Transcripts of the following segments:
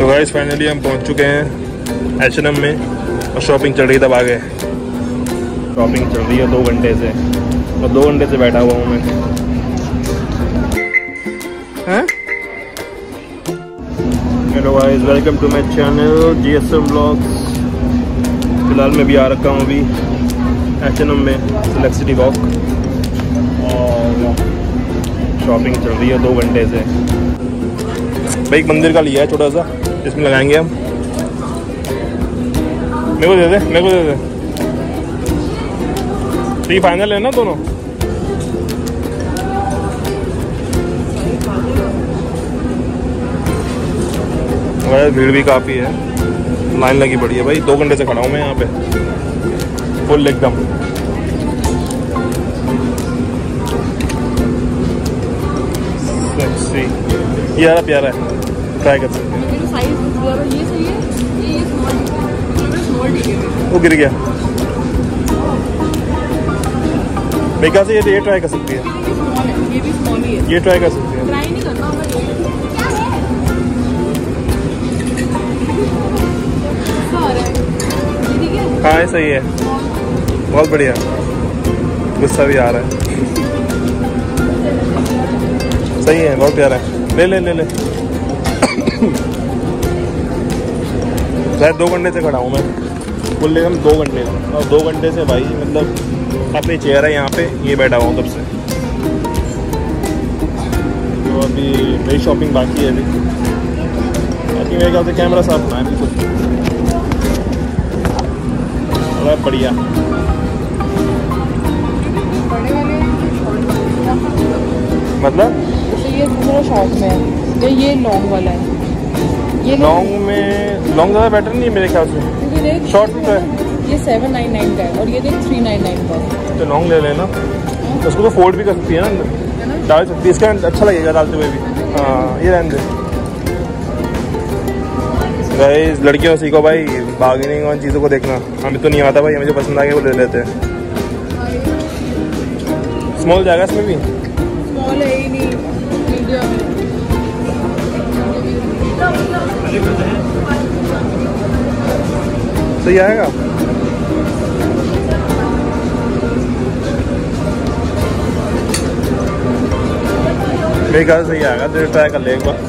तो guys finally हम पहुंच चुके हैं H&M में और शॉपिंग चल रही है। तब आगे शॉपिंग चल रही है 2 घंटे से और 2 घंटे से बैठा हुआ हूँ मैं। Hello guys, welcome to my channel GSM vlogs. फिलहाल मैं भी आ रखा हूँ अभी H&M में सिलेक्ट सिटी वॉक और शॉपिंग चल रही है 2 घंटे से। भाई एक मंदिर का लिया है छोटा सा, इसमें लगाएंगे हम। मेरे को दे दे, मेरे को दे दे। तो ये फाइनल है ना दोनों? भीड़ भी काफ़ी है, लाइन लगी पड़ी है भाई। 2 घंटे से खड़ा हूँ मैं यहाँ पे फुल एकदम। ये यार प्यारा है, ट्राई कर सकते हैं। वो गिर गया बेकार से। ये ट्राई कर सकती है, ये ट्राई कर सकती है। हाँ ये सही है, बहुत बढ़िया। गुस्सा भी आ रहा है, सही है, बहुत प्यारा है। ले ले ले ले। शायद 2 घंटे से खड़ा हूँ मैं, कुल एकदम 2 घंटे। और 2 घंटे से भाई मतलब अपनी चेयर है यहाँ पे, ये बैठा हुआ हूँ तब से। तो अभी मेरी शॉपिंग बाकी है अभी। बाकी मेरे ख्याल से कैमरा साफ ना है बिल्कुल, बड़ा बढ़िया। मतलब ये थोड़ा शॉर्ट में है, ये लॉन्ग वाला है। ये लॉन्ग में लॉन्ग ज़्यादा बेटर नहीं है मेरे ख्याल से। शॉर्ट में है ये 799 का है और ये देख 399 का है। तो लॉन्ग ले लेना, तो उसको तो फोल्ड भी कर सकती है ना, डाल सकती है। इसका अच्छा लगेगा डालते हुए भी। हाँ ये रहने दे। गाइस लड़कियों सीखो भाई बार्गेनिंग और चीज़ों को देखना। हमें तो नहीं आता भाई, हमें जो पसंद आ गया वो ले लेते हैं। स्मॉल जाएगा इसमें भी? स्मॉल है ही नहीं, मीडियम है। सही आएगा। मेरे ख्याल सही आएगा, तो ट्राई कर ले एक बार।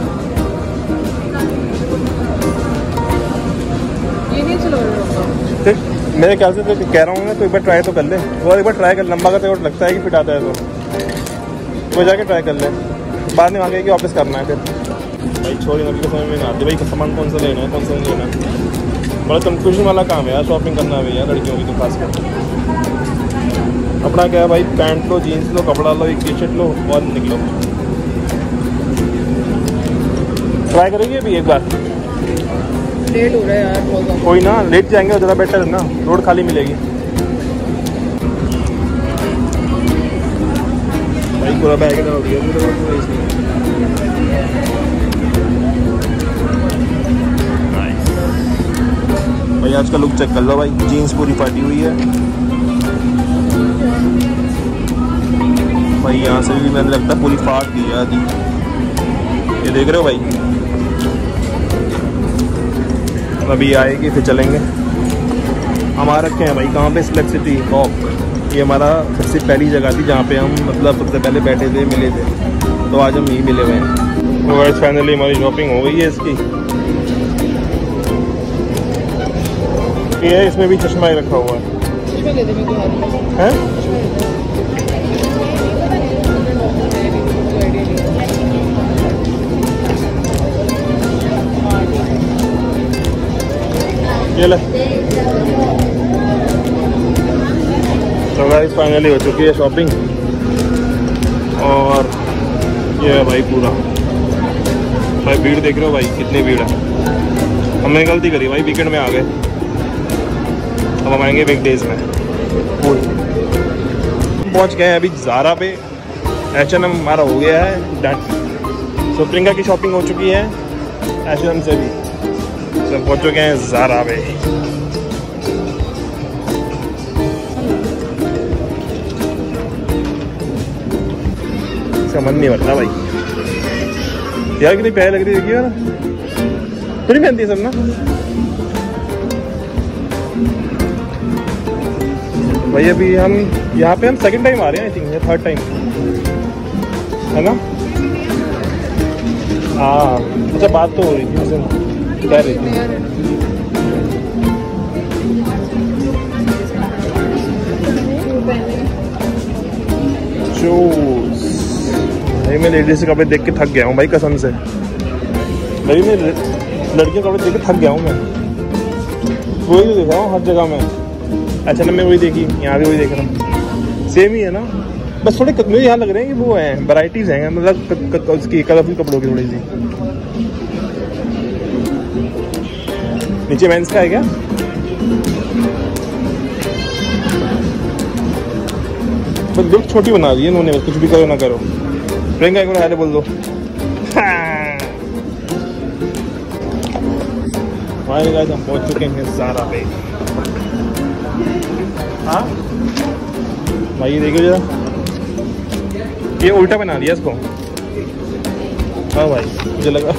ये नहीं चलो मेरे ख्याल से तो कह रहा हूँ ना, तो एक बार ट्राई तो कर ले। वो एक बार ट्राई कर, लंबा करते और लगता है कि फिट आता है तो जाके ट्राई कर ले। बाद में आगे कि वापस करना है फिर। भाई छोड़ी नबी को समझ में नहीं आती भाई, सामान कौन सा लेना है कौन सा नहीं लेना है। बड़ा कंफ्यूजन वाला काम है यार शॉपिंग करना है यार, लड़कियों की तो खास कर। अपना क्या है भाई, पैंट लो, जीन्स लो, कपड़ा लो, एक टी शर्ट लो और निकलो। ट्राई करेंगे अभी एक बार। लेट हो रहा है यार बहुत ज़्यादा। कोई ना, लेट जाएंगे ज़्यादा बेटर है ना, रोड खाली मिलेगी। भाई पूरा बैग हो गया। भाई आज का लुक चेक कर लो भाई, जीन्स पूरी फाटी हुई है भाई। यहाँ से भी मैंने लगता है पूरी फाट दी है आधी। ये देख रहे हो भाई, अभी आएगी फिर चलेंगे। हम आ रखे हैं भाई कहाँ पे, सिलेक्ट सिटी वॉक। ये हमारा सबसे पहली जगह थी जहाँ पे हम मतलब सबसे पहले बैठे थे, मिले थे। तो आज हम यहीं मिले हुए हैं। तो गाइस फाइनली हमारी शॉपिंग हो गई है इसकी। ये है, इसमें भी चश्मा ही रखा हुआ है। चश्मा ले दे मेरे हाथ में। हैं? ये ले। तो गाइस फाइनली हो चुकी है शॉपिंग और ये है भाई पूरा। भाई भीड़ देख रहे हो भाई, कितनी भीड़ है। हमने गलती करी भाई, वीकेंड में आ गए। अब हम आएंगे वीकडेज में। पहुंच गए हैं अभी ज़ारा पे। H&M हमारा हो गया है डन। सो प्रियंका की शॉपिंग हो चुकी है H&M से भी। सब पहुंच चुके हैं ज़ारा पे। इसका मन नहीं बनता भाई यार, कितनी प्यारी लग रही है। देखिए ना तो नहीं पहनती सब ना भाई। अभी हम यहाँ पे हम सेकंड टाइम आ रहे हैं आई थिंक, या थर्ड टाइम है ना। हाँ अच्छा, बात तो हो रही थी उनसे, कह रही थी शूज। भाई मैं लेडीज के कपड़े देख के थक गया हूँ भाई, कसम से भाई मैं लड़कियों के कपड़े देख के थक गया हूँ। मैं वही तो देख रहा हूँ हर जगह में। अच्छा ना, मैं वही देखी, यहाँ भी वही देख रहा हूँ, सेम ही है ना, बस थोड़े मुझे यहाँ लग रहे हैं कि वो है वैराइटीज हैं, मतलब उसकी कलरफुल कपड़ों की थोड़ी सी। नीचे मेंस का है क्या? बस लुक छोटी बना दी है इन्होंने, कुछ भी करो ना करो। प्रियंका एक बार हाय बोल दो। हमारे गाइस हम पहुंच चुके हैं ज़ारा पे। हाँ भाई देखिए जरा, ये उल्टा बना दिया इसको। हाँ भाई मुझे लगा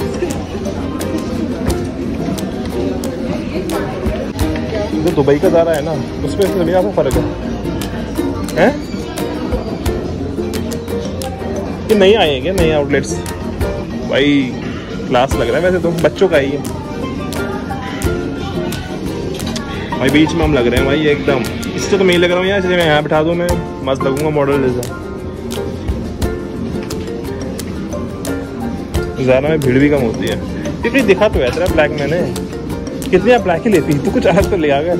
जो दुबई का ज़ारा है ना, उसमें इसमें मेरा फर्क है। ये नहीं आए हैं क्या नए आउटलेट्स? भाई क्लास लग रहा है वैसे तो, बच्चों का ही है भाई। बीच में हम लग रहे हैं भाई एकदम, इससे तो मैं ही लग रहा हूँ यार, चलिए मैं यहाँ बिठा दूँ, मैं मस्त लगूंगा मॉडल जैसा। ज़ारा में भीड़ भी कम होती है। ये कहीं दिखा तो है तेरा ब्लैक, मैंने कितनी आप ब्लैक ही लेती, तू कुछ अलग तो ले आ गया।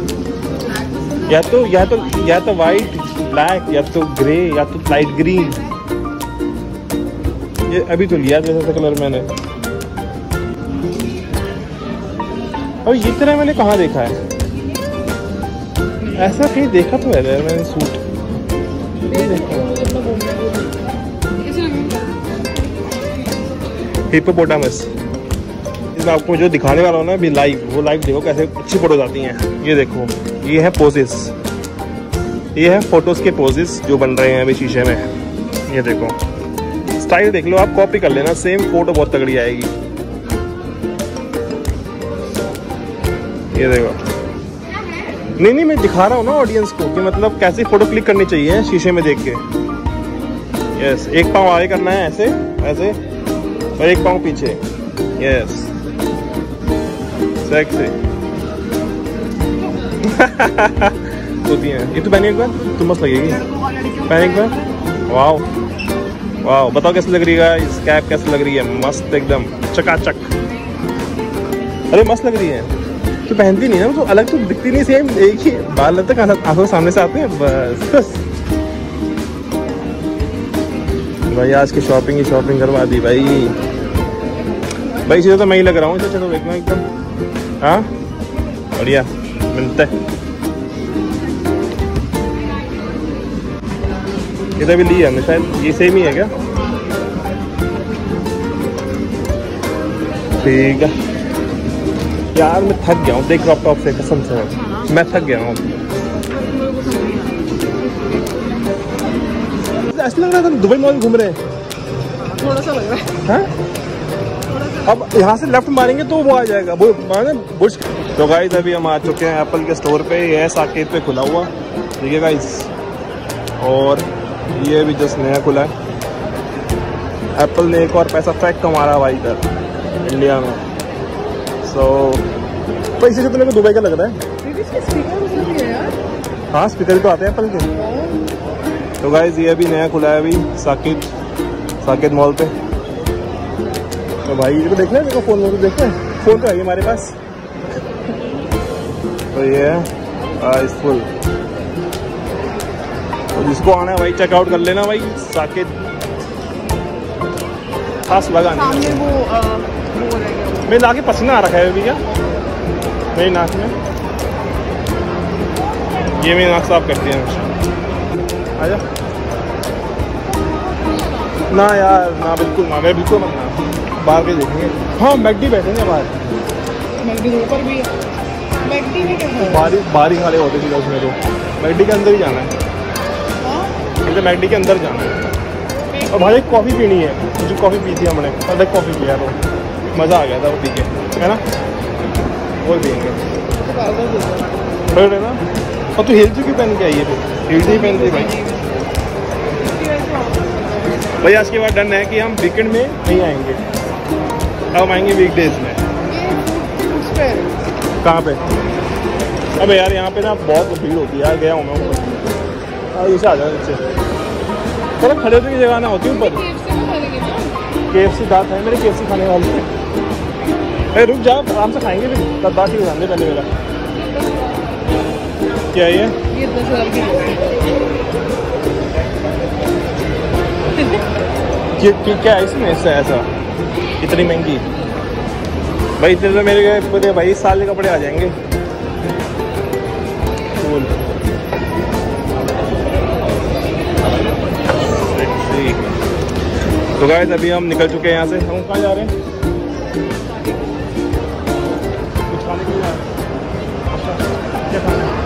या तो वाइट ब्लैक, या तो ग्रे, या तो लाइट ग्रीन। ये अभी तो लिया जैसा कलर मैंने। और ये तरह मैंने कहाँ देखा है ऐसा? कहीं देखा तो है यार मैंने सूट, नहीं देखा। हिप्पोपोटामस। इसमें आपको जो दिखाने वाला हूँ ना अभी लाइव, वो लाइव देखो कैसे अच्छी फोटोज आती हैं। ये देखो, ये है पोजेस, ये है फोटोज के पोजेस जो बन रहे हैं अभी शीशे में। ये देखो स्टाइल देख लो, आप कॉपी कर लेना, सेम फोटो बहुत तगड़ी आएगी। ये देखो, नहीं मैं दिखा रहा हूँ ना ऑडियंस को कि मतलब कैसे फोटो क्लिक करनी चाहिए शीशे में देख के। यस, एक पाँव आगे करना है ऐसे ऐसे, और एक पाँव पीछे। यस सेक्सी होती है। ये तो पहने एक बार, तो मस्त लगेगी, पहने एक बार। वाओ वाओ, बताओ कैसी लग रही है इस कैप, कैसी लग रही है? मस्त एकदम चकाचक। अरे मस्त लग रही है। तो पहनती नहीं है तो अलग तो दिखती नहीं, सेम एक ही बाल तक आंखों सामने से आते हैं बस। भाई आज की शॉपिंग ही शॉपिंग करवा दी भाई। भाई चीज़ें तो मैं ही लग रहा हूँ। चलो देखना एकदम, हाँ बढ़िया मिलता है। ये तो भी ली है हमने शायद, ये सेम ही है क्या? ठीक है यार, मैं थक गया हूँ देख क्रॉप टॉप से, कसम से मैं थक गया हूँ। ऐसा लग रहा था दुबई मॉल घूम रहे हैं, थोड़ा सा लग रहा है। अब यहाँ से लेफ्ट मारेंगे तो वो आ जाएगा, वो बुर्ज। तो गाइस अभी हम आ चुके हैं एप्पल के स्टोर पे, ये है साकेत पे खुला हुआ, ठीक है गाइस। और ये भी जस्ट नया खुला है। एप्पल ने एक और पैसा फेंक का मारा भाई इधर इंडिया में। सो पैसे से तो मेरे को दुबई का लग रहा है। हाँ स्पीकर तो आते हैं एप्पल के। तो गाइस ये अभी नया खुला है अभी साकेत मॉल पे। तो भाई ये को देखना है, मेरे को फोन में देखना है, फोन तो है हमारे पास। तो ये है फुल, तो जिसको आना है भाई चेकआउट कर लेना भाई। साकेत खास लगा नहीं, मेरे नाक में पसीना आ रखा है अभी क्या मेरी नाक में। ये मेरी नाक साफ करती है आजा ना यार, ना बिल्कुल ना, मैं बिल्कुल मत ना, बाहर के देखेंगे। हाँ मैकडी बैठेंगे बाहर, मैकडी ऊपर भी है, मैकडी में क्या बाहर खड़े होते थे उसमें, तो मैकडी के अंदर ही जाना है, मुझे मैकडी के अंदर जाना है। और भाई एक कॉफ़ी पीनी है, मुझे कॉफ़ी पी थी हमने, अलग कॉफ़ी पिया तो मज़ा आ गया था वो पी के, है ना। और देंगे ना। और तू हिल क्यों पहन के आई है? हिल नहीं पहन रही भाई। भाई आज के बाद डन है कि हम वीकेंड में नहीं आएंगे, अब आएंगे वीकडेज में। कहाँ पे? अबे यार यहाँ पे ना बहुत भीड़ होती है यार, गया हूँ मैं ऊपर। इसे आ जाओ नीचे, चलो खड़े होने की जगह ना होती ऊपर। KFC दांत है मेरे, KFC खाने वाले हैं। अरे रुक जा, आराम से खाएंगे फिर, तब दांत ही खाने पहले मेरा। क्या ये 10,000 की क्या है इसमें ऐसा इतनी महंगी? भाई इतने तो मेरे पूरे भाई इस साल के कपड़े आ जाएंगे। तो गाइस अभी हम निकल चुके हैं यहाँ से। हम कहाँ जा रहे हैं? कुछ खाने के लिए जा रहे हैं। क्या खाना है?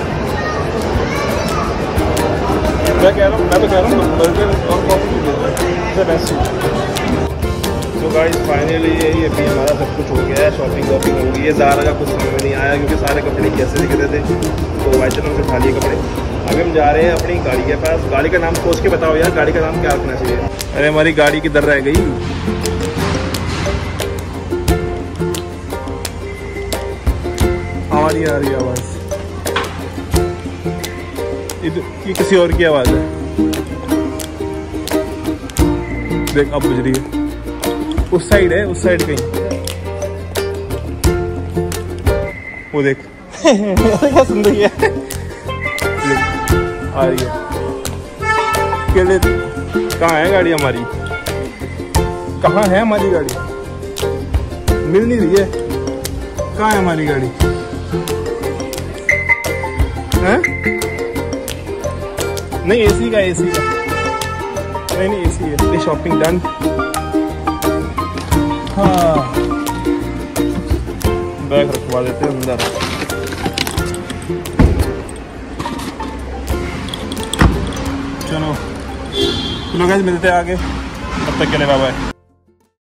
मैं तो कह रहा हूँ बर्गर और कॉफी से बेस्ट। तो गाइस फाइनली यही अभी हमारा सब कुछ हो गया है, शॉपिंग वॉपिंग हो गई है। ज़्यादा का कुछ समझ में नहीं आया क्योंकि सारे कपड़े कैसे दिख रहे थे, तो H&M से उठा लिए कपड़े। अभी हम जा रहे हैं अपनी गाड़ी के पास। गाड़ी का नाम सोच के बताओ यार, गाड़ी का नाम क्या रखना चाहिए? अरे हमारी गाड़ी किधर रह गई? हमारी आ रही आवाज़, ये किसी और की आवाज़ है। देख अब बुझ रही है, उस साइड है, उस साइड कहीं। वो देख क्या सुंदर है, आ रही है। कहाँ है गाड़ी हमारी? कहाँ है हमारी गाड़ी? मिल नहीं रही है। कहाँ है हमारी गाड़ी? हैं? नहीं एसी का नहीं एसी है। ये शॉपिंग डन। हाँ बैग रखवा देते हैं अंदर। चलो गाइस मिलते हैं आगे, तब तक के लिए बाय बाय।